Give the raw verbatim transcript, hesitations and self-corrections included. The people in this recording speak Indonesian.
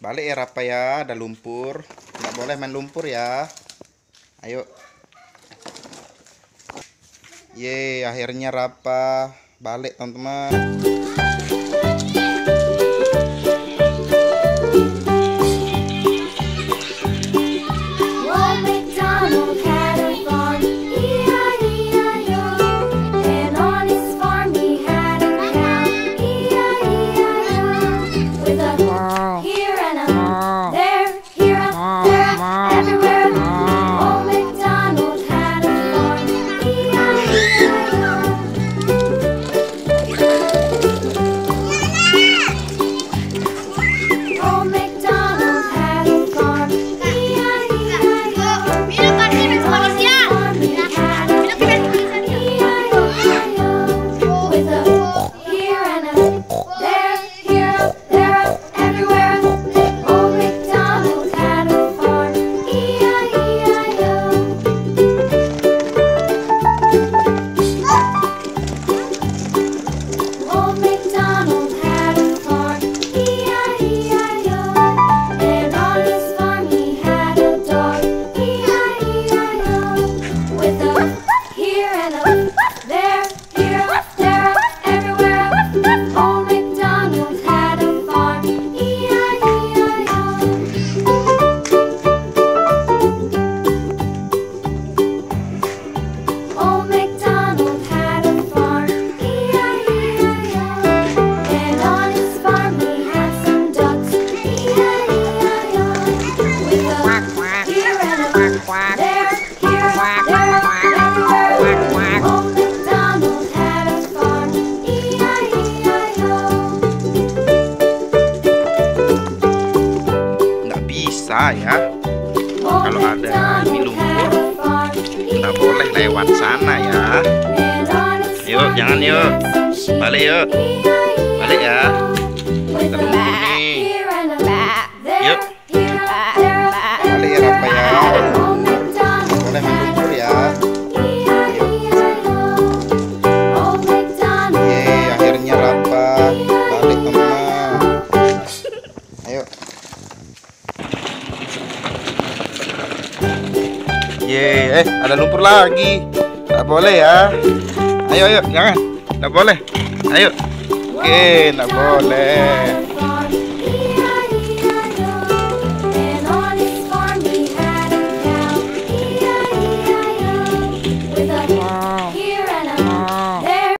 Balik ya Raffa ya, ada lumpur. Nggak boleh main lumpur ya. Ayo. Ye, akhirnya Raffa balik teman-teman. Ya, kalau ada ini lumpur nggak boleh lewat sana ya. Yuk, jangan yuk, balik yuk, balik ya. Ada lumpur nih. Yuk, balik ya Raffa ya. Boleh main lumpur ya. Ye, akhirnya Raffa balik teman. Ayo. Ye, eh ada lumpur lagi. Nggak boleh ya. Ayo, ayo, jangan. Nggak boleh. Ayo. Oke, nggak boleh.